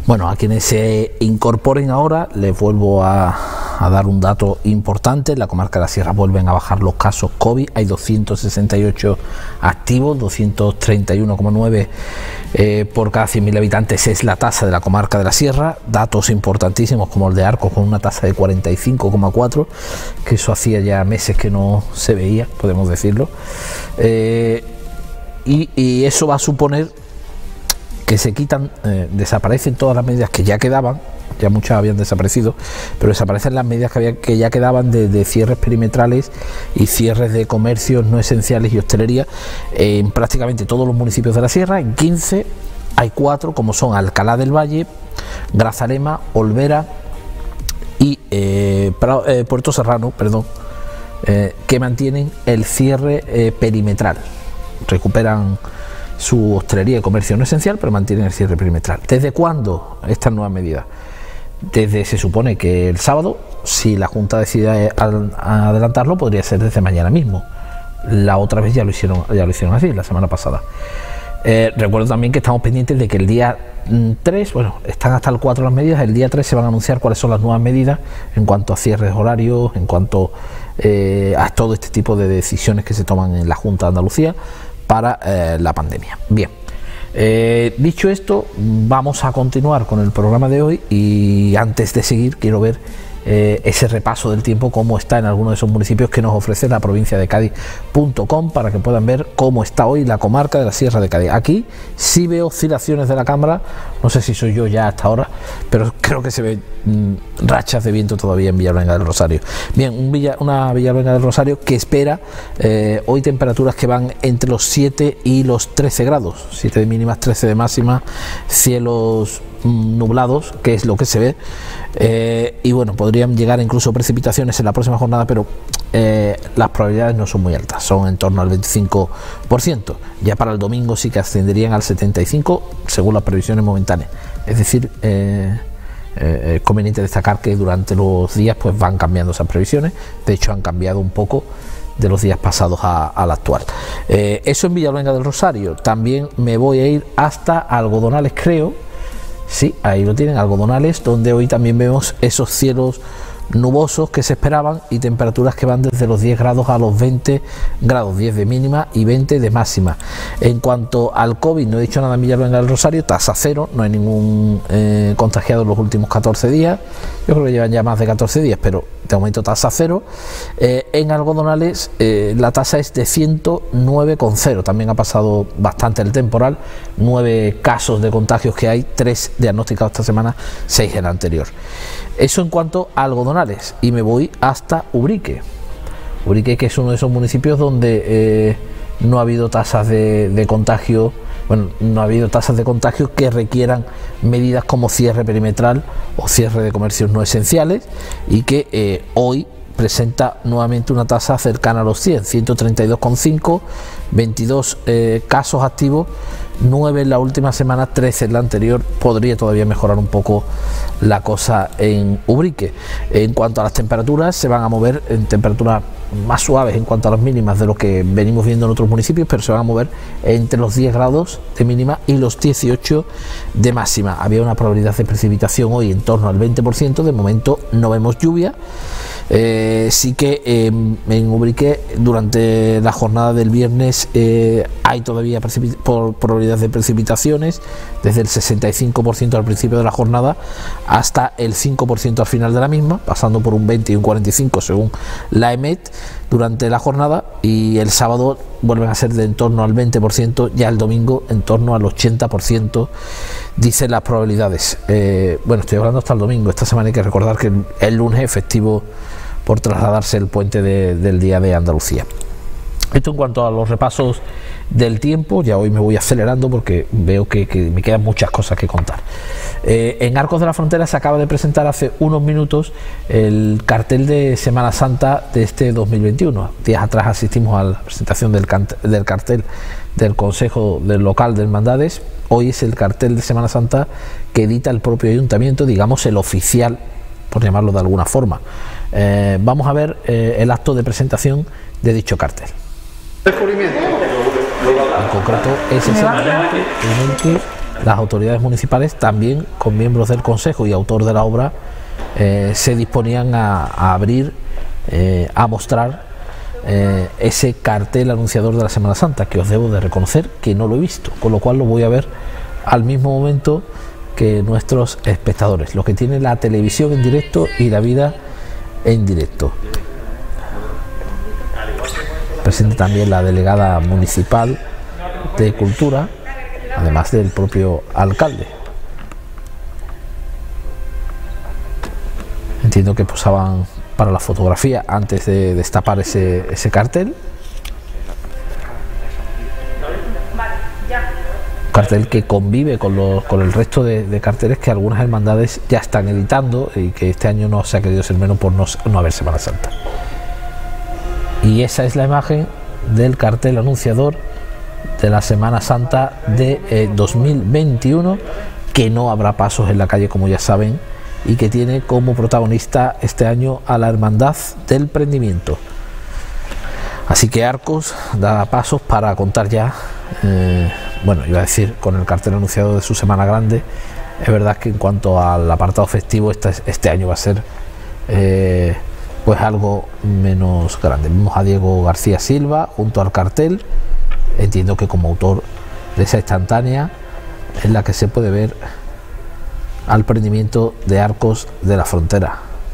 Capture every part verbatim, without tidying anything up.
Bueno, a quienes se incorporen ahora les vuelvo a, a dar un dato importante. En la comarca de la Sierra vuelven a bajar los casos COVID, hay doscientos sesenta y ocho activos, doscientos treinta y uno coma nueve eh, por cada cien mil habitantes es la tasa de la comarca de la Sierra. Datos importantísimos como el de Arcos con una tasa de cuarenta y cinco coma cuatro, que eso hacía ya meses que no se veía, podemos decirlo, eh, y, y eso va a suponer que se quitan, eh, desaparecen todas las medidas que ya quedaban, ya muchas habían desaparecido, pero desaparecen las medidas que, había, que ya quedaban de, de cierres perimetrales y cierres de comercios no esenciales y hostelería en prácticamente todos los municipios de la Sierra. En quince hay cuatro, como son Alcalá del Valle, Grazalema, Olvera y eh, Prado, eh, Puerto Serrano, perdón, eh, que mantienen el cierre eh, perimetral, recuperan su hostelería y comercio no esencial, pero mantienen el cierre perimetral. ¿Desde cuándo estas nuevas medidas? Desde, se supone que el sábado, si la Junta decide adelantarlo, podría ser desde mañana mismo. La otra vez ya lo hicieron, ya lo hicieron así, la semana pasada. Eh, recuerdo también que estamos pendientes de que el día tres, bueno, están hasta el cuatro las medidas, el día tres se van a anunciar cuáles son las nuevas medidas en cuanto a cierres horarios, en cuanto eh, a todo este tipo de decisiones que se toman en la Junta de Andalucía para eh, la pandemia. Bien, eh, dicho esto, vamos a continuar con el programa de hoy y antes de seguir quiero ver eh, ese repaso del tiempo, cómo está en algunos de esos municipios que nos ofrece la provincia de Cádiz punto com para que puedan ver cómo está hoy la comarca de la Sierra de Cádiz. Aquí sí veo oscilaciones de la cámara, no sé si soy yo ya hasta ahora, pero creo que se ven mmm, rachas de viento todavía en Villaluenga del Rosario. Bien, un Villa, una Villaluenga del Rosario que espera eh, hoy temperaturas que van entre los siete y los trece grados, siete de mínimas, trece de máxima, cielos nublados, que es lo que se ve, eh, y bueno, podrían llegar incluso precipitaciones en la próxima jornada, pero eh, las probabilidades no son muy altas, son en torno al veinticinco por ciento. Ya para el domingo sí que ascenderían al setenta y cinco por ciento según las previsiones momentáneas. Es decir, eh, eh, es conveniente destacar que durante los días pues van cambiando esas previsiones. De hecho han cambiado un poco de los días pasados a, al actual. Eh, eso en Villaluenga del Rosario. También me voy a ir hasta Algodonales, creo. Sí, ahí lo tienen, Algodonales, donde hoy también vemos esos cielos nubosos que se esperaban y temperaturas que van desde los diez grados a los veinte grados, diez de mínima y veinte de máxima. En cuanto al COVID, no he dicho nada en Villaluenga del Rosario, tasa cero, no hay ningún eh, contagiado en los últimos catorce días, yo creo que llevan ya más de catorce días, pero de momento tasa cero. Eh, en Algodonales eh, la tasa es de ciento nueve coma cero, también ha pasado bastante el temporal, nueve casos de contagios que hay, tres diagnosticados esta semana, seis en la anterior. Eso en cuanto a Algodonales, y me voy hasta Ubrique. Ubrique, que es uno de esos municipios donde eh, no ha habido tasas de, de contagio, bueno, no ha habido tasas de contagio que requieran medidas como cierre perimetral o cierre de comercios no esenciales, y que eh, hoy presenta nuevamente una tasa cercana a los cien, ciento treinta y dos coma cinco, veintidós eh, casos activos, nueve en la última semana, trece en la anterior. Podría todavía mejorar un poco la cosa en Ubrique. En cuanto a las temperaturas, se van a mover en temperaturas más suaves en cuanto a las mínimas de lo que venimos viendo en otros municipios, pero se van a mover entre los diez grados de mínima y los dieciocho de máxima. Había una probabilidad de precipitación hoy en torno al veinte por ciento, de momento no vemos lluvia. Eh, sí que eh, en Ubrique durante la jornada del viernes eh, hay todavía por probabilidad de precipitaciones desde el sesenta y cinco por ciento al principio de la jornada hasta el cinco por ciento al final de la misma, pasando por un veinte y un cuarenta y cinco según la EMET durante la jornada, y el sábado vuelven a ser de en torno al veinte por ciento, ya el domingo en torno al ochenta por ciento dicen las probabilidades. Eh, bueno, estoy hablando hasta el domingo, esta semana hay que recordar que el, el lunes es festivo por trasladarse el puente de, del Día de Andalucía. Esto en cuanto a los repasos del tiempo. Ya hoy me voy acelerando porque veo que, que me quedan muchas cosas que contar. Eh, en Arcos de la Frontera se acaba de presentar hace unos minutos el cartel de Semana Santa de este dos mil veintiuno. Días atrás asistimos a la presentación del, del cartel del Consejo del Local de Hermandades. Hoy es el cartel de Semana Santa que edita el propio ayuntamiento, digamos el oficial, por llamarlo de alguna forma. Eh, vamos a ver eh, el acto de presentación de dicho cartel. Descubrimiento. En concreto es ese momento en el que las autoridades municipales, también con miembros del Consejo y autor de la obra, eh, se disponían a, a abrir, eh, a mostrar eh, ese cartel anunciador de la Semana Santa, que os debo de reconocer que no lo he visto, con lo cual lo voy a ver al mismo momento que nuestros espectadores, los que tienen la televisión en directo y la vida en directo. Presente también la delegada municipal de Cultura, además del propio alcalde. Entiendo que posaban para la fotografía antes de destapar ese, ese cartel. Un cartel que convive con, los, con el resto de, de carteles que algunas hermandades ya están editando y que este año no se ha querido ser menos por no, no haber Semana Santa. Y esa es la imagen del cartel anunciador de la Semana Santa de eh, dos mil veintiuno, que no habrá pasos en la calle, como ya saben, y que tiene como protagonista este año a la Hermandad del Prendimiento. Así que Arcos da pasos para contar ya, eh, bueno, iba a decir con el cartel anunciado de su Semana Grande. Es verdad que en cuanto al apartado festivo, este, este año va a ser eh, pues algo menos grande. Vemos a Diego García Silva junto al cartel, entiendo que como autor de esa instantánea en la que se puede ver al prendimiento de Arcos de la Frontera.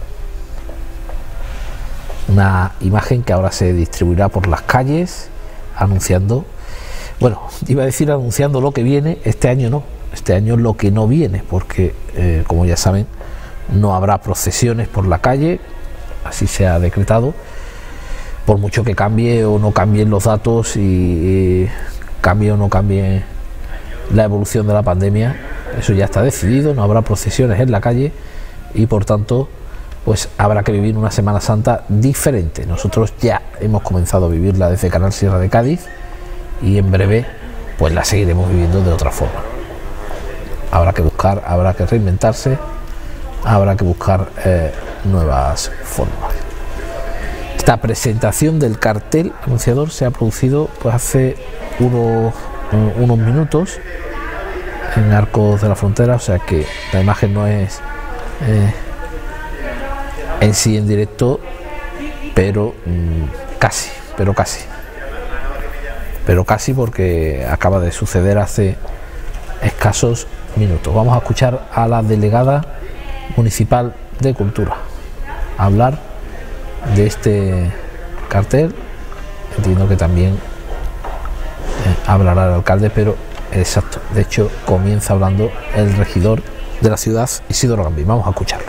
Una imagen que ahora se distribuirá por las calles anunciando, bueno, iba a decir anunciando lo que viene, este año no, este año lo que no viene, porque eh, como ya saben, no habrá procesiones por la calle, así se ha decretado, por mucho que cambie o no cambien los datos y, y cambie o no cambie la evolución de la pandemia. Eso ya está decidido, no habrá procesiones en la calle y por tanto pues habrá que vivir una Semana Santa diferente. Nosotros ya hemos comenzado a vivirla desde Canal Sierra de Cádiz y en breve pues la seguiremos viviendo de otra forma. Habrá que buscar, habrá que reinventarse, habrá que buscar eh, nuevas formas. Esta presentación del cartel anunciador se ha producido pues hace unos, unos minutos en Arcos de la Frontera, o sea que la imagen no es eh, en sí en directo, pero mmm, casi, pero casi, pero casi porque acaba de suceder hace escasos minutos. Vamos a escuchar a la delegada municipal de Cultura hablar de este cartel. Entiendo que también eh, hablará el alcalde, pero exacto, de hecho comienza hablando el regidor de la ciudad, Isidoro Gambín. Vamos a escucharlo.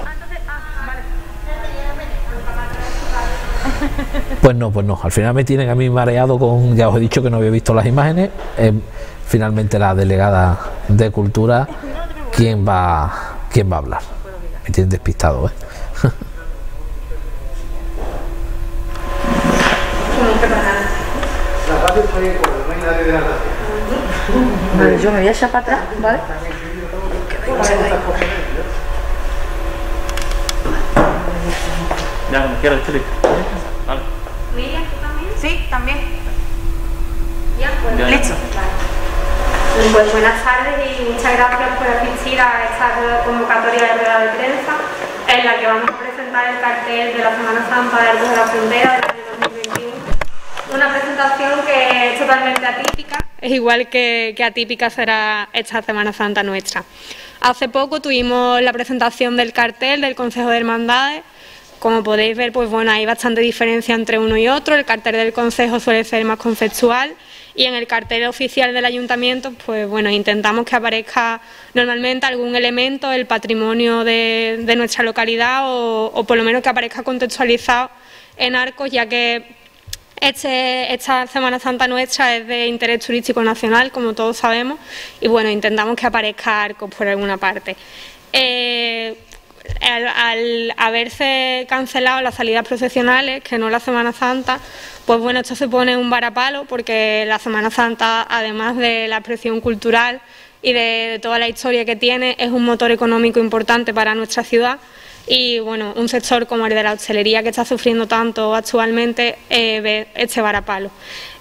Pues no, pues no, al final me tienen a mí mareado con, ya os he dicho que no había visto las imágenes. Eh, finalmente la delegada de Cultura, ¿quién va, quién va a hablar? Me tienen despistado, ¿eh? La radio está bien, no hay nadie de la radio. Vale, yo me voy a echar para atrás, ¿vale? Ya, cuando quieras, Chile. Vale. Miriam, ¿tú también? Sí, también. Ya, pues Ya, ya. listo. Pues buenas tardes y muchas gracias por asistir a esta convocatoria de rueda de prensa en la que vamos a presentar el cartel de la Semana Santa de Arcos de la Frontera del año dos mil veintiuno. Una presentación que es totalmente atípica, es igual que, que atípica será esta Semana Santa nuestra. Hace poco tuvimos la presentación del cartel del Consejo de Hermandades. Como podéis ver, pues bueno, hay bastante diferencia entre uno y otro. El cartel del Consejo suele ser más conceptual y en el cartel oficial del Ayuntamiento, pues bueno, intentamos que aparezca normalmente algún elemento del patrimonio de, de nuestra localidad o, o por lo menos que aparezca contextualizado en Arcos, ya que Este, esta Semana Santa nuestra es de interés turístico nacional, como todos sabemos, y bueno, intentamos que aparezca Arcos por alguna parte. Eh, al, al haberse cancelado las salidas procesionales, que no la Semana Santa, pues bueno, esto se pone un varapalo, porque la Semana Santa, además de la expresión cultural y de, de toda la historia que tiene, es un motor económico importante para nuestra ciudad. Y bueno, un sector como el de la hostelería, que está sufriendo tanto actualmente, eh, ve este varapalo.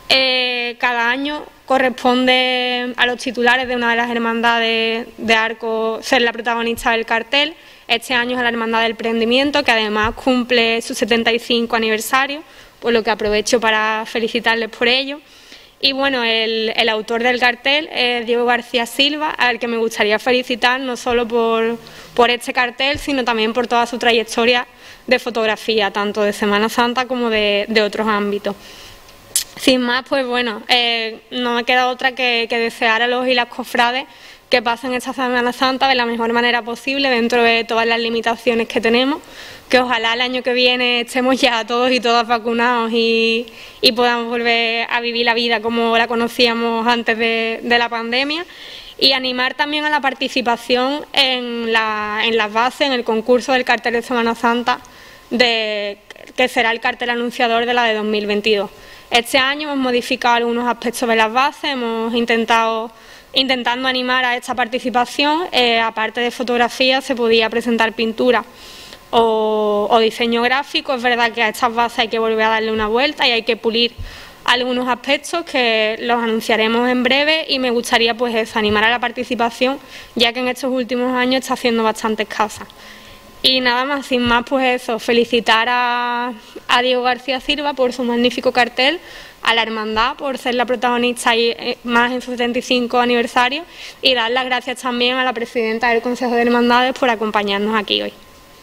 Eh, cada año corresponde a los titulares de una de las hermandades de Arco ser la protagonista del cartel. Este año es la Hermandad del Prendimiento, que además cumple su setenta y cinco aniversario, por lo que aprovecho para felicitarles por ello. Y bueno, el, el autor del cartel es Diego García Silva, al que me gustaría felicitar no solo por, por este cartel, sino también por toda su trayectoria de fotografía, tanto de Semana Santa como de, de otros ámbitos. Sin más, pues bueno, eh, no me queda otra que, que desear a los y las cofrades que pasen esta Semana Santa de la mejor manera posible dentro de todas las limitaciones que tenemos, que ojalá el año que viene estemos ya todos y todas vacunados y, y podamos volver a vivir la vida como la conocíamos antes de, de la pandemia, y animar también a la participación en, la, en las bases, en el concurso del cartel de Semana Santa, de, que será el cartel anunciador de la de dos mil veintidós. Este año hemos modificado algunos aspectos de las bases, hemos intentado intentando animar a esta participación. Eh, aparte de fotografía, se podía presentar pintura o, o diseño gráfico. Es verdad que a estas bases hay que volver a darle una vuelta y hay que pulir algunos aspectos que los anunciaremos en breve, y me gustaría pues eso, animar a la participación, ya que en estos últimos años está siendo bastante escasa. Y nada más, sin más, pues eso, felicitar a, a Diego García Silva por su magnífico cartel, a la hermandad por ser la protagonista y, eh, más en su setenta y cinco aniversario, y dar las gracias también a la presidenta del Consejo de Hermandades por acompañarnos aquí hoy.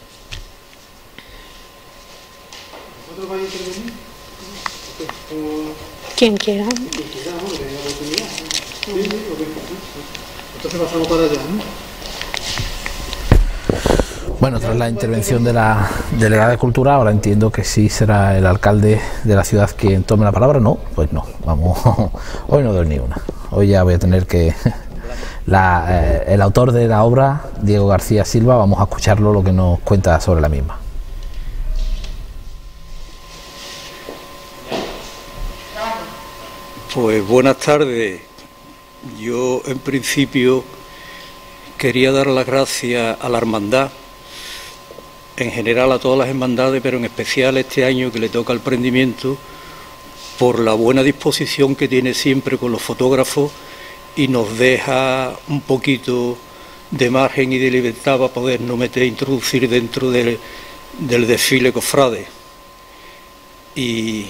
¿Vosotros vais a intervenir? Quien quiera. Quien quiera, ¿no? Que tenga oportunidad. Sí, sí, ok. Entonces pasamos para allá, ¿no? Bueno, tras la intervención de la delegada de Cultura, ahora entiendo que sí será el alcalde de la ciudad quien tome la palabra. No, pues no, vamos, hoy no doy ni una. Hoy ya voy a tener que... La, eh, el autor de la obra, Diego García Silva, vamos a escucharlo lo que nos cuenta sobre la misma. Pues buenas tardes. Yo en principio quería dar las gracias a la hermandad, en general a todas las hermandades, pero en especial este año que le toca al Prendimiento, por la buena disposición que tiene siempre con los fotógrafos y nos deja un poquito de margen y de libertad para podernos meter e introducir dentro del, del desfile cofrade. Y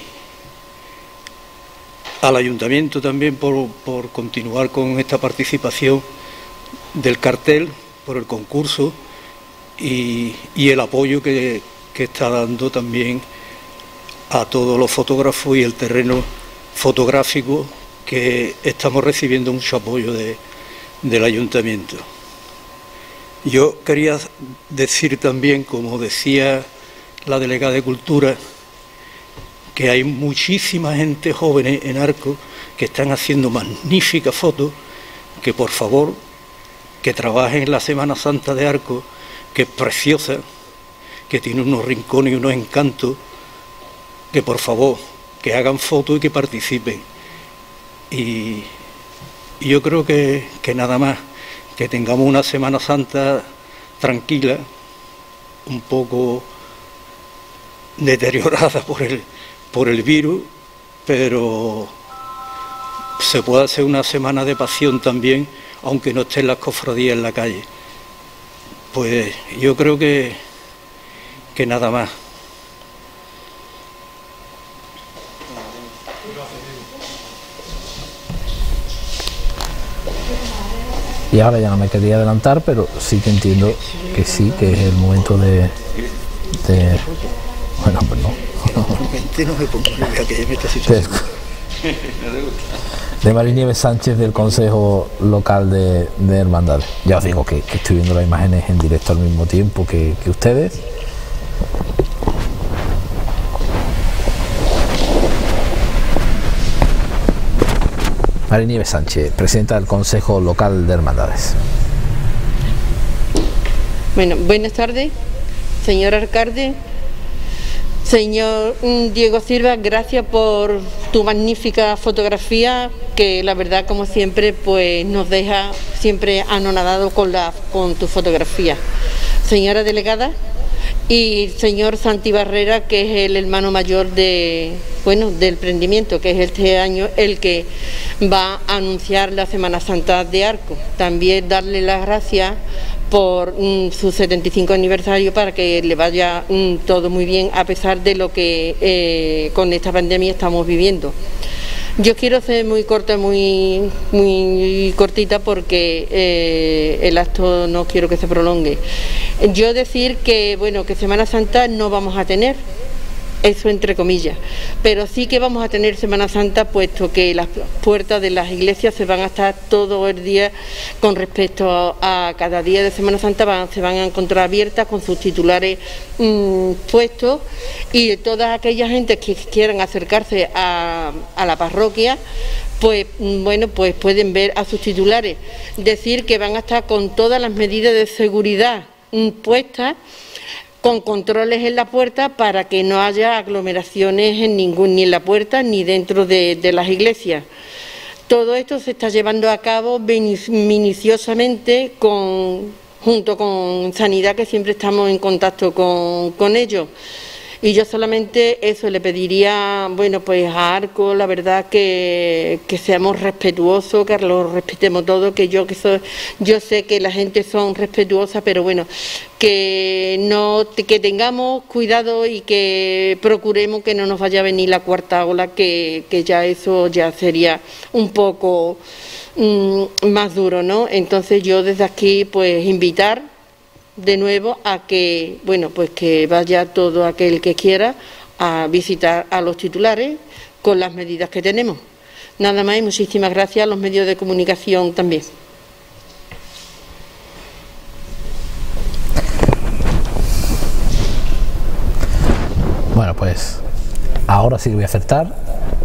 al Ayuntamiento también por, por continuar con esta participación del cartel, por el concurso, Y, y el apoyo que, que está dando también a todos los fotógrafos y el terreno fotográfico, que estamos recibiendo mucho apoyo de, del Ayuntamiento. Yo quería decir también, como decía la delegada de Cultura, que hay muchísima gente joven en Arco que están haciendo magníficas fotos, que por favor que trabajen en la Semana Santa de Arco, que es preciosa, que tiene unos rincones y unos encantos, que por favor, que hagan fotos y que participen. Y, y yo creo que, que nada más, que tengamos una Semana Santa tranquila, un poco deteriorada por el, por el virus, pero se puede hacer una semana de pasión también, aunque no estén las cofradías en la calle. Pues yo creo que, que nada más. Y ahora ya no me quería adelantar, pero sí que entiendo que sí, que es el momento de... de bueno, pues no. De María Nieves Sánchez, del Consejo Local de, de Hermandades. Ya os digo que, que estoy viendo las imágenes en directo al mismo tiempo que, que ustedes. María Nieves Sánchez, presidenta del Consejo Local de Hermandades. Bueno, buenas tardes, señor alcalde. Señor Diego Silva, gracias por tu magnífica fotografía, que la verdad, como siempre, pues nos deja siempre anonadados con, la, con tu fotografía. Señora delegada, y el señor Santi Barrera, que es el hermano mayor de, bueno, del prendimiento, que es este año el que va a anunciar la Semana Santa de Arcos. También darle las gracias por mm, su setenta y cinco aniversario, para que le vaya mm, todo muy bien, a pesar de lo que eh, con esta pandemia estamos viviendo. Yo quiero ser muy corta, muy, muy cortita, porque eh, el acto no quiero que se prolongue. Yo decir que, bueno, que Semana Santa no vamos a tener, eso entre comillas, pero sí que vamos a tener Semana Santa, puesto que las puertas de las iglesias se van a estar todo el día, con respecto a, a cada día de Semana Santa, van, se van a encontrar abiertas con sus titulares mmm, puestos, y todas aquellas gentes que quieran acercarse a, a la parroquia, pues bueno, pues pueden ver a sus titulares. Decir que van a estar con todas las medidas de seguridad mmm, puestas, con controles en la puerta, para que no haya aglomeraciones en ningún, ni en la puerta ni dentro de, de las iglesias. Todo esto se está llevando a cabo minuciosamente con, junto con Sanidad, que siempre estamos en contacto con, con ellos. Y yo solamente eso le pediría, bueno, pues a Arcos, la verdad, que, que seamos respetuosos, que lo respetemos todo, que yo que soy, yo sé que la gente son respetuosa, pero bueno, que no que tengamos cuidado y que procuremos que no nos vaya a venir la cuarta ola, que, que ya eso ya sería un poco mmm, más duro, ¿no? Entonces yo desde aquí pues invitar de nuevo a que, bueno, pues que vaya todo aquel que quiera a visitar a los titulares con las medidas que tenemos. Nada más, y muchísimas gracias a los medios de comunicación también. Bueno, pues ahora sí que voy a acertar.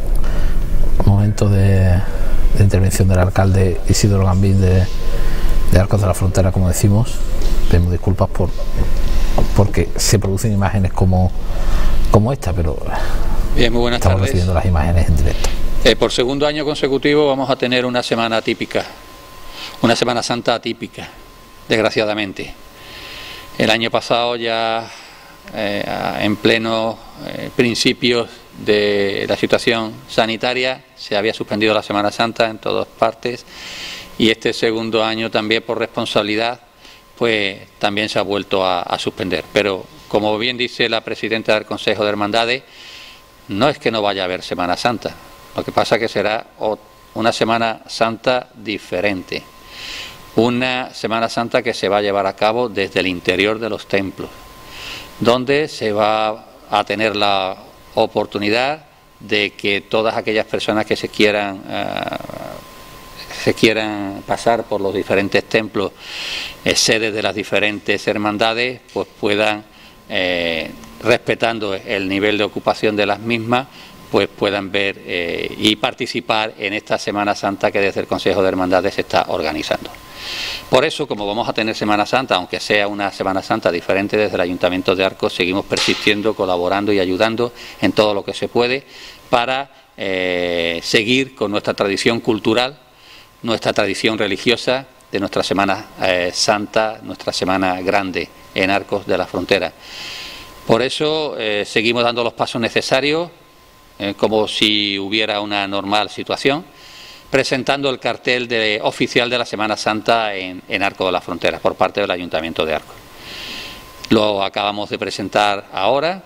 Momento de, de intervención del alcalde Isidoro Gambín de, de Arcos de la Frontera, como decimos. Pedimos disculpas por porque se producen imágenes como, como esta, pero bien, muy buenas estamos tardes. recibiendo las imágenes en directo. Eh, por segundo año consecutivo vamos a tener una semana atípica, una Semana Santa atípica, desgraciadamente. El año pasado ya eh, en pleno eh, principios de la situación sanitaria se había suspendido la Semana Santa en todas partes, y este segundo año también por responsabilidad pues también se ha vuelto a, a suspender. Pero como bien dice la presidenta del Consejo de Hermandades, no es que no vaya a haber Semana Santa, lo que pasa es que será una Semana Santa diferente, una Semana Santa que se va a llevar a cabo desde el interior de los templos, donde se va a tener la oportunidad de que todas aquellas personas que se quieran uh, se quieran pasar por los diferentes templos, eh, sedes de las diferentes hermandades, pues puedan, eh, respetando el nivel de ocupación de las mismas, pues puedan ver eh, y participar en esta Semana Santa que desde el Consejo de Hermandades se está organizando. Por eso, como vamos a tener Semana Santa, aunque sea una Semana Santa diferente, desde el Ayuntamiento de Arcos seguimos persistiendo, colaborando y ayudando en todo lo que se puede para eh, seguir con nuestra tradición cultural, nuestra tradición religiosa de nuestra Semana eh, Santa, nuestra Semana Grande en Arcos de la Frontera. Por eso eh, seguimos dando los pasos necesarios, eh, como si hubiera una normal situación, presentando el cartel de, oficial de la Semana Santa en, en Arcos de la Frontera por parte del Ayuntamiento de Arcos. Lo acabamos de presentar ahora.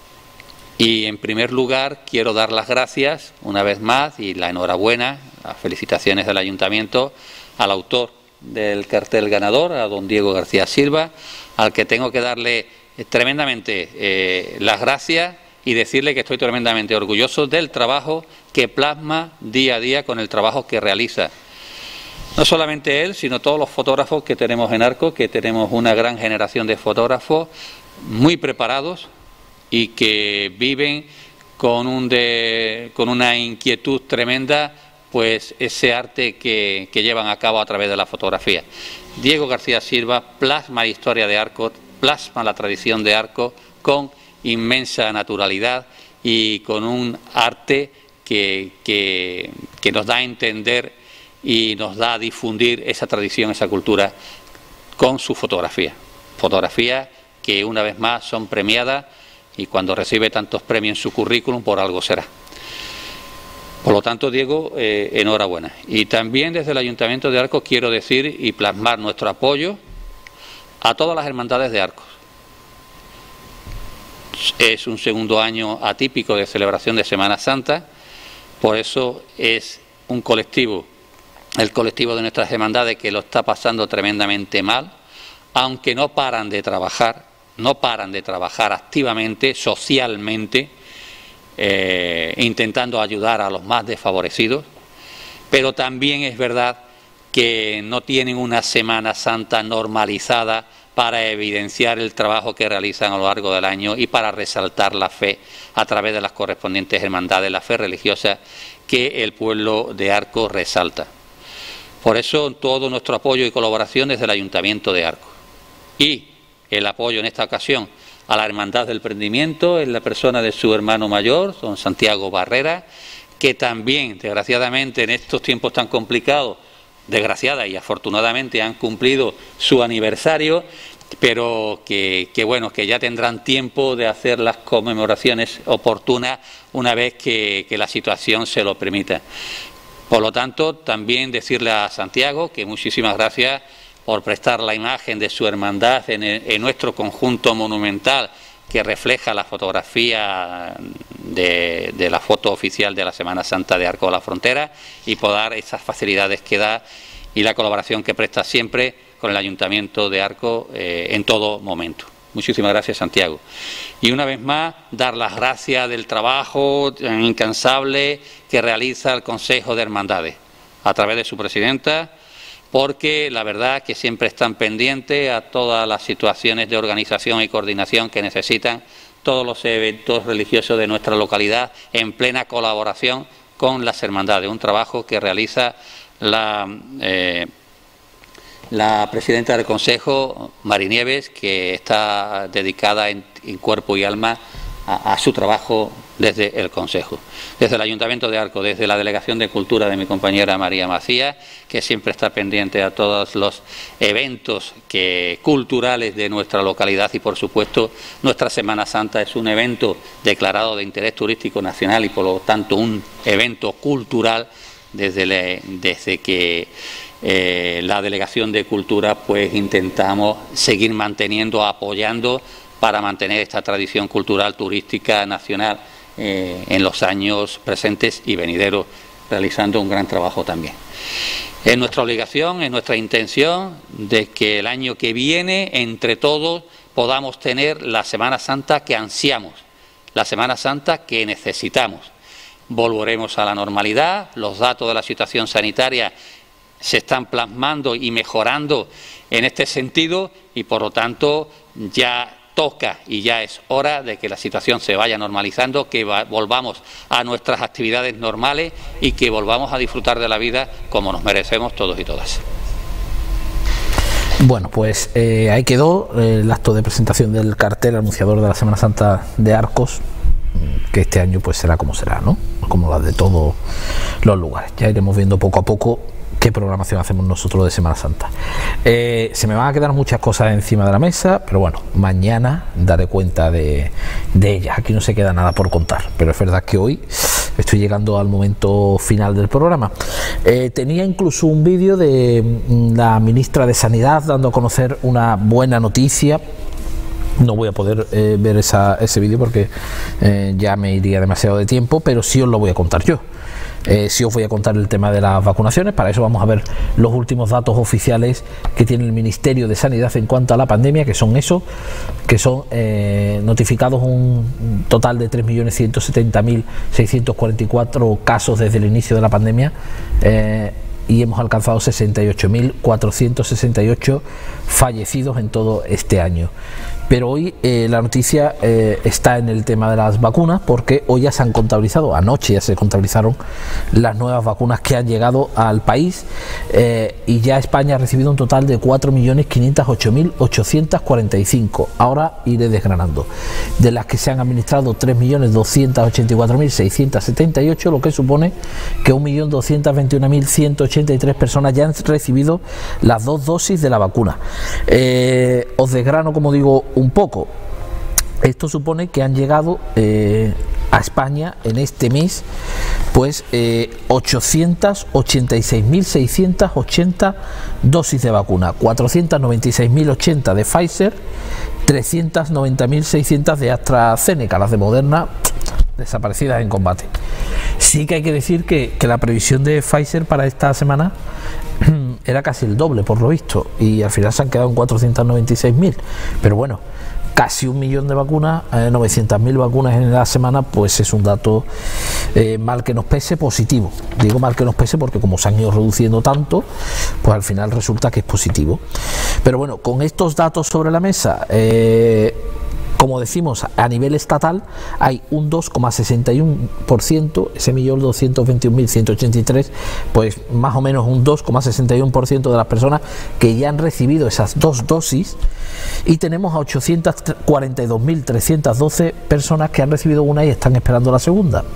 Y en primer lugar quiero dar las gracias una vez más y la enhorabuena, las felicitaciones del Ayuntamiento al autor del cartel ganador, a don Diego García Silva, al que tengo que darle tremendamente eh, las gracias y decirle que estoy tremendamente orgulloso del trabajo que plasma día a día con el trabajo que realiza. No solamente él, sino todos los fotógrafos que tenemos en Arcos, que tenemos una gran generación de fotógrafos muy preparados y que viven con, un de, con una inquietud tremenda, pues ese arte que, que llevan a cabo a través de la fotografía. Diego García Silva plasma la historia de Arcos, plasma la tradición de Arcos con inmensa naturalidad y con un arte que, que, que nos da a entender y nos da a difundir esa tradición, esa cultura con su fotografía. Fotografía que una vez más son premiadas y cuando recibe tantos premios en su currículum por algo será. Por lo tanto, Diego, eh, enhorabuena. Y también desde el Ayuntamiento de Arcos quiero decir y plasmar nuestro apoyo a todas las hermandades de Arcos. Es un segundo año atípico de celebración de Semana Santa, por eso es un colectivo, el colectivo de nuestras hermandades, que lo está pasando tremendamente mal, aunque no paran de trabajar, no paran de trabajar activamente, socialmente, eh, intentando ayudar a los más desfavorecidos, pero también es verdad que no tienen una Semana Santa normalizada para evidenciar el trabajo que realizan a lo largo del año y para resaltar la fe a través de las correspondientes hermandades, la fe religiosa que el pueblo de Arcos resalta. Por eso todo nuestro apoyo y colaboración desde el Ayuntamiento de Arcos. Y el apoyo en esta ocasión a la Hermandad del Prendimiento en la persona de su hermano mayor, don Santiago Barrera, que también, desgraciadamente, en estos tiempos tan complicados, desgraciada y afortunadamente han cumplido su aniversario, pero que, que bueno, que ya tendrán tiempo de hacer las conmemoraciones oportunas una vez que, que la situación se lo permita. Por lo tanto, también decirle a Santiago que muchísimas gracias por prestar la imagen de su hermandad en, el, en nuestro conjunto monumental que refleja la fotografía de, de la foto oficial de la Semana Santa de Arcos de la Frontera y por dar esas facilidades que da y la colaboración que presta siempre con el Ayuntamiento de Arcos eh, en todo momento. Muchísimas gracias, Santiago. Y una vez más, dar las gracias del trabajo incansable que realiza el Consejo de Hermandades a través de su presidenta, porque la verdad que siempre están pendientes a todas las situaciones de organización y coordinación que necesitan todos los eventos religiosos de nuestra localidad en plena colaboración con las hermandades. Un trabajo que realiza la, eh, la presidenta del Consejo, Mari Nieves, que está dedicada en, en cuerpo y alma a, a su trabajo desde el Consejo. Desde el Ayuntamiento de Arcos, desde la Delegación de Cultura de mi compañera María Macías, que siempre está pendiente a todos los eventos que, culturales de nuestra localidad y, por supuesto, nuestra Semana Santa es un evento declarado de interés turístico nacional y, por lo tanto, un evento cultural desde, le, desde que eh, la Delegación de Cultura pues intentamos seguir manteniendo, apoyando para mantener esta tradición cultural turística nacional Eh, en los años presentes y venideros, realizando un gran trabajo también. Es nuestra obligación, es nuestra intención de que el año que viene, entre todos, podamos tener la Semana Santa que ansiamos, la Semana Santa que necesitamos. Volveremos a la normalidad, los datos de la situación sanitaria se están plasmando y mejorando en este sentido y, por lo tanto, ya toca y ya es hora de que la situación se vaya normalizando, que va, volvamos a nuestras actividades normales y que volvamos a disfrutar de la vida como nos merecemos todos y todas. Bueno, pues eh, ahí quedó el acto de presentación del cartel anunciador de la Semana Santa de Arcos, que este año pues será como será, ¿no? Como la de todos los lugares. Ya iremos viendo poco a poco qué programación hacemos nosotros de Semana Santa. Eh, se me van a quedar muchas cosas encima de la mesa, pero bueno, mañana daré cuenta de, de ellas. Aquí no se queda nada por contar, pero es verdad que hoy estoy llegando al momento final del programa. Eh, tenía incluso un vídeo de la ministra de Sanidad dando a conocer una buena noticia. No voy a poder eh, ver esa, ese vídeo porque eh, ya me iría demasiado de tiempo, pero sí os lo voy a contar yo. Eh, sí os voy a contar el tema de las vacunaciones. Para eso vamos a ver los últimos datos oficiales que tiene el Ministerio de Sanidad en cuanto a la pandemia, que son eso, que son eh, notificados un total de tres millones ciento setenta mil seiscientos cuarenta y cuatro casos desde el inicio de la pandemia, eh, y hemos alcanzado sesenta y ocho mil cuatrocientos sesenta y ocho fallecidos en todo este año. Pero hoy eh, la noticia eh, está en el tema de las vacunas, porque hoy ya se han contabilizado, anoche ya se contabilizaron las nuevas vacunas que han llegado al país, eh, y ya España ha recibido un total de cuatro millones quinientos ocho mil ochocientos cuarenta y cinco. Ahora iré desgranando. De las que se han administrado tres millones doscientos ochenta y cuatro mil seiscientos setenta y ocho, lo que supone que un millón doscientos veintiuno mil ciento ochenta y tres personas ya han recibido las dos dosis de la vacuna. Eh, os desgrano, como digo, un poco. Esto supone que han llegado eh, a España en este mes pues eh, ochocientas ochenta y seis mil seiscientas ochenta dosis de vacuna, cuatrocientas noventa y seis mil ochenta de Pfizer, trescientas noventa mil seiscientas de AstraZeneca, las de Moderna desaparecidas en combate. Sí que hay que decir que, que la previsión de Pfizer para esta semana era casi el doble por lo visto, y al final se han quedado en cuatrocientas noventa y seis mil, pero bueno, casi un millón de vacunas, eh, novecientas mil vacunas en la semana, pues es un dato eh, mal que nos pese positivo. Digo mal que nos pese porque como se han ido reduciendo tanto, pues al final resulta que es positivo. Pero bueno, con estos datos sobre la mesa, eh, como decimos, a nivel estatal hay un dos coma sesenta y uno por ciento, ese millón doscientos veintiún mil ciento ochenta y tres, pues más o menos un dos coma sesenta y uno por ciento de las personas que ya han recibido esas dos dosis, y tenemos a ochocientas cuarenta y dos mil trescientas doce personas que han recibido una y están esperando la segunda,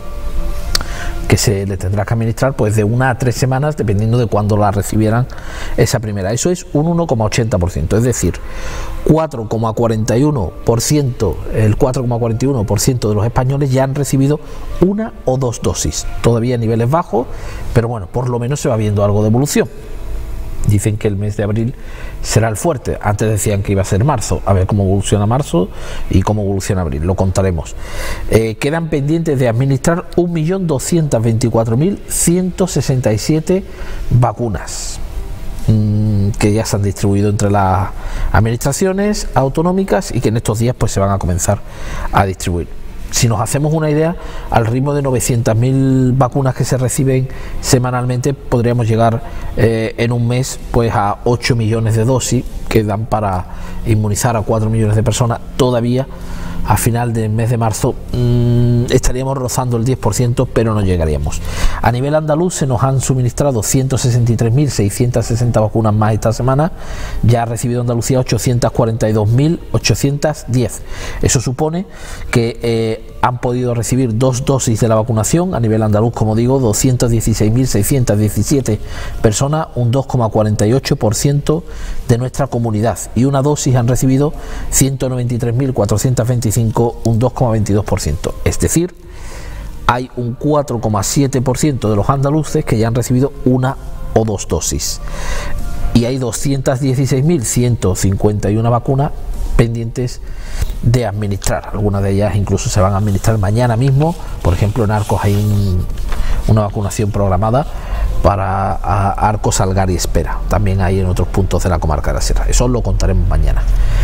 que se le tendrá que administrar pues de una a tres semanas dependiendo de cuándo la recibieran esa primera. Eso es un uno coma ochenta por ciento, es decir, cuatro coma cuarenta y uno por ciento, el cuatro coma cuarenta y uno por ciento de los españoles ya han recibido una o dos dosis, todavía a niveles bajos, pero bueno, por lo menos se va viendo algo de evolución. Dicen que el mes de abril será el fuerte, antes decían que iba a ser marzo, a ver cómo evoluciona marzo y cómo evoluciona abril, lo contaremos. Eh, quedan pendientes de administrar un millón doscientos veinticuatro mil ciento sesenta y siete vacunas mmm, que ya se han distribuido entre las administraciones autonómicas y que en estos días pues se van a comenzar a distribuir. Si nos hacemos una idea, al ritmo de novecientas mil vacunas que se reciben semanalmente, podríamos llegar eh, en un mes pues a ocho millones de dosis que dan para inmunizar a cuatro millones de personas. Todavía a final del mes de marzo mmm, estaríamos rozando el diez por ciento, pero no llegaríamos. A nivel andaluz se nos han suministrado ciento sesenta y tres mil seiscientas sesenta vacunas más esta semana. Ya ha recibido Andalucía ochocientas cuarenta y dos mil ochocientas diez. Eso supone que eh, han podido recibir dos dosis de la vacunación a nivel andaluz, como digo, doscientas dieciséis mil seiscientas diecisiete personas, un dos coma cuarenta y ocho por ciento de nuestra comunidad, y una dosis han recibido ciento noventa y tres mil cuatrocientos veinticinco, un dos coma veintidós por ciento. Es decir, hay un cuatro coma siete por ciento de los andaluces que ya han recibido una o dos dosis, y hay doscientas dieciséis mil ciento cincuenta y una vacunas pendientes de administrar. Algunas de ellas incluso se van a administrar mañana mismo. Por ejemplo, en Arcos hay un, una vacunación programada para a, Arcos, Algar y Espera. También hay en otros puntos de la comarca de la Sierra. Eso lo contaremos mañana.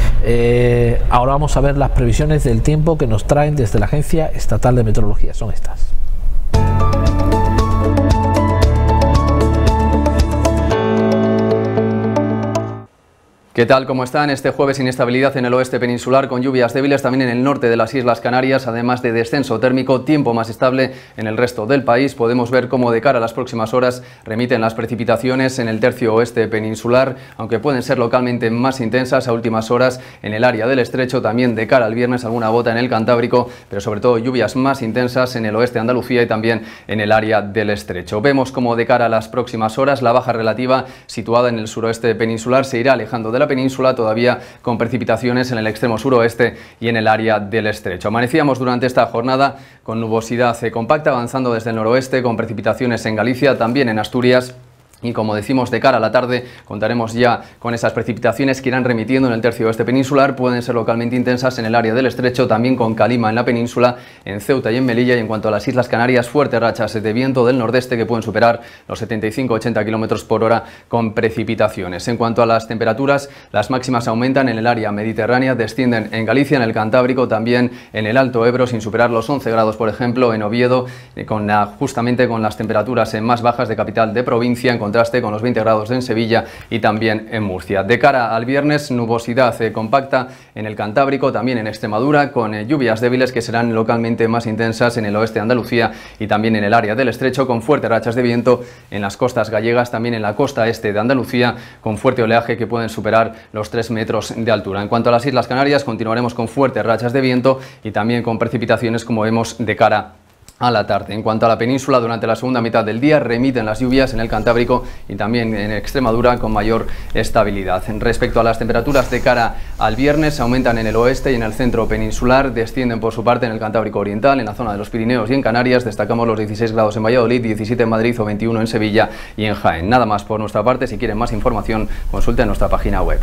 Eh, ahora vamos a ver las previsiones del tiempo que nos traen desde la Agencia Estatal de Meteorología. Son estas. ¿Qué tal? ¿Cómo están? Este jueves inestabilidad en el oeste peninsular con lluvias débiles también en el norte de las Islas Canarias, además de descenso térmico, tiempo más estable en el resto del país. Podemos ver cómo de cara a las próximas horas remiten las precipitaciones en el tercio oeste peninsular, aunque pueden ser localmente más intensas a últimas horas en el área del estrecho. También de cara al viernes alguna gota en el Cantábrico, pero sobre todo lluvias más intensas en el oeste de Andalucía y también en el área del estrecho. Vemos cómo de cara a las próximas horas la baja relativa situada en el suroeste peninsular se irá alejando de la península, todavía con precipitaciones en el extremo suroeste y en el área del estrecho. Amanecíamos durante esta jornada con nubosidad compacta avanzando desde el noroeste, con precipitaciones en Galicia, también en Asturias. Y como decimos, de cara a la tarde contaremos ya con esas precipitaciones que irán remitiendo en el tercio oeste peninsular. Pueden ser localmente intensas en el área del estrecho, también con calima en la península, en Ceuta y en Melilla. Y en cuanto a las Islas Canarias, fuertes rachas de viento del nordeste que pueden superar los setenta y cinco a ochenta kilómetros por hora con precipitaciones. En cuanto a las temperaturas, las máximas aumentan en el área mediterránea, descienden en Galicia, en el Cantábrico, también en el Alto Ebro, sin superar los once grados, por ejemplo, en Oviedo, con la, justamente con las temperaturas más bajas de capital de provincia, en contraste con los veinte grados en Sevilla y también en Murcia. De cara al viernes, nubosidad eh, compacta en el Cantábrico, también en Extremadura, con eh, lluvias débiles que serán localmente más intensas en el oeste de Andalucía y también en el área del estrecho, con fuertes rachas de viento en las costas gallegas, también en la costa este de Andalucía, con fuerte oleaje que pueden superar los tres metros de altura. En cuanto a las Islas Canarias, continuaremos con fuertes rachas de viento y también con precipitaciones, como vemos, de cara a la tarde. En cuanto a la península, durante la segunda mitad del día remiten las lluvias en el Cantábrico y también en Extremadura con mayor estabilidad. Respecto a las temperaturas de cara al viernes, aumentan en el oeste y en el centro peninsular, descienden por su parte en el Cantábrico Oriental, en la zona de los Pirineos y en Canarias. Destacamos los dieciséis grados en Valladolid, diecisiete en Madrid o veintiuno en Sevilla y en Jaén. Nada más por nuestra parte. Si quieren más información, consulten nuestra página web.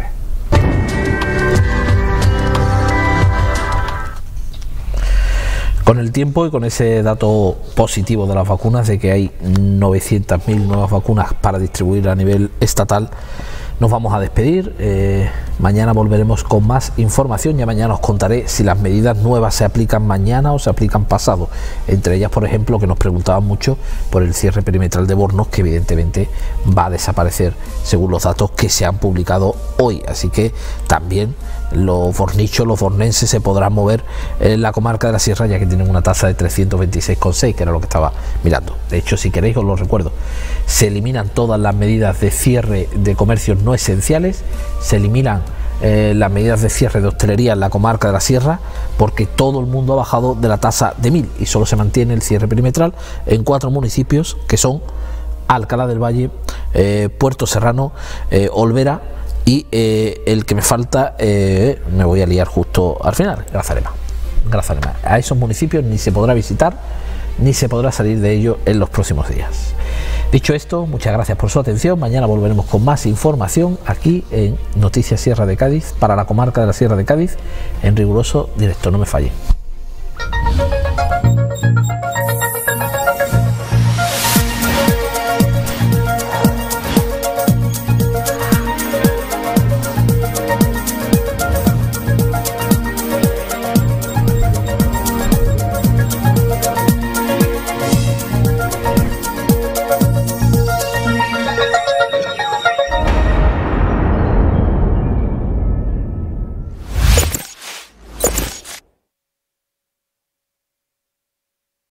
Con el tiempo y con ese dato positivo de las vacunas, de que hay novecientas mil nuevas vacunas para distribuir a nivel estatal, nos vamos a despedir. Eh, mañana volveremos con más información. Ya mañana os contaré si las medidas nuevas se aplican mañana o se aplican pasado. Entre ellas, por ejemplo, que nos preguntaban mucho por el cierre perimetral de Bornos, que evidentemente va a desaparecer según los datos que se han publicado hoy. Así que también los bornichos, los bornenses se podrán mover en la comarca de la Sierra, ya que tienen una tasa de trescientos veintiséis coma seis, que era lo que estaba mirando. De hecho, si queréis os lo recuerdo, se eliminan todas las medidas de cierre de comercios no esenciales, se eliminan eh, las medidas de cierre de hostelería en la comarca de la Sierra, porque todo el mundo ha bajado de la tasa de mil y solo se mantiene el cierre perimetral en cuatro municipios, que son Alcalá del Valle, eh, Puerto Serrano, eh, Olvera y eh, el que me falta, eh, me voy a liar justo al final, Grazalema. Grazalema. A esos municipios ni se podrá visitar ni se podrá salir de ellos en los próximos días. Dicho esto, muchas gracias por su atención. Mañana volveremos con más información aquí en Noticias Sierra de Cádiz, para la comarca de la Sierra de Cádiz, en riguroso directo. No me falle.